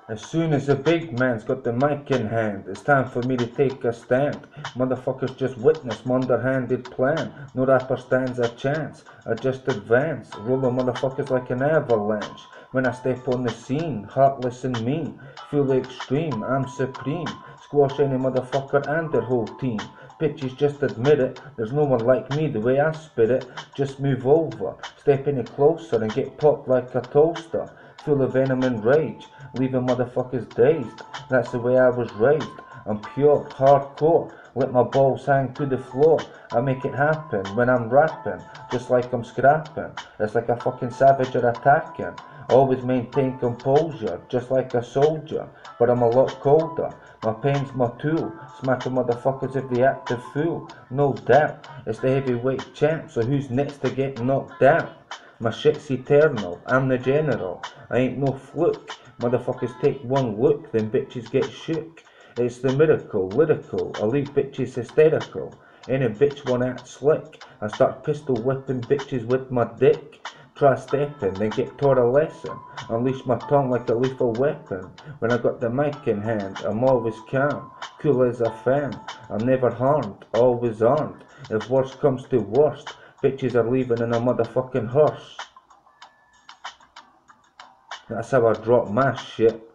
As soon as the big man's got the mic in hand, it's time for me to take a stand. Motherfuckers just witness my underhanded plan. No rapper stands a chance. I just advance, rolling motherfuckers like an avalanche. When I step on the scene, heartless and mean, feel the extreme, I'm supreme. Squash any motherfucker and their whole team. Bitches just admit it, there's no one like me the way I spit it. Just move over, step any closer and get popped like a toaster. Full of venom and rage, leaving motherfuckers dazed. That's the way I was raised. I'm pure, hardcore. Let my balls hang to the floor. I make it happen when I'm rapping, just like I'm scrapping. It's like a fucking savage are attacking. Always maintain composure, just like a soldier. But I'm a lot colder. My pain's my tool. Smacking motherfuckers if they act a fool. No doubt, it's the heavyweight champ. So who's next to get knocked out? My shit's eternal, I'm the general, I ain't no fluke. Motherfuckers take one look, then bitches get shook. It's the miracle, lyrical, I leave bitches hysterical. Any bitch wanna act slick, I start pistol whipping bitches with my dick. Try stepping, then get taught a lesson. Unleash my tongue like a lethal weapon. When I got the mic in hand, I'm always calm, cool as a fan. I'm never harmed, always armed. If worst comes to worst, bitches are leaving in a motherfucking hearse. That's how I drop my shit.